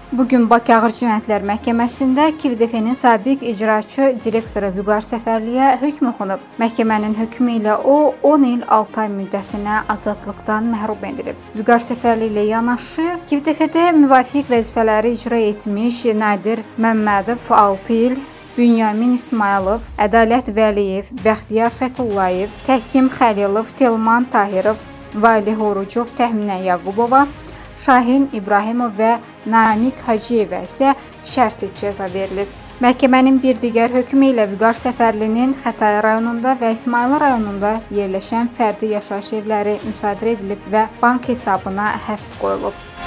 Bugün Bakı Ağır Cinayətlər Məhkəməsində KİVDF-nin sabiq icraçı direktoru Vüqar Səfərliyə hökm oxunub. Məhkəmənin hökmü ilə o 10 il 6 ay müddətinə azadlıqdan məhrum edilib. Vüqar Səfərli ilə yanaşı KİVDF-də müvafiq vəzifələri icra etmiş Nadir Məmmədov 6 il, Bünyamin İsmayılov, Ədalət Vəliyev, Bəxtiyar Fətullayev, Təhkim Xəlilov, Telman Tahirov, Valih Orucov, Təxminə Yaqubova, Şahin İbrahimov və Namiq Hacıyevə isə şərti cəza verilib. Məhkəmənin bir digər hökmü ilə Vüqar Səfərlinin Xətai rayonunda və İsmayılı rayonunda yerləşən fərdi yaşayış evləri müsadirə edilib və bank hesabına həbs qoyulub.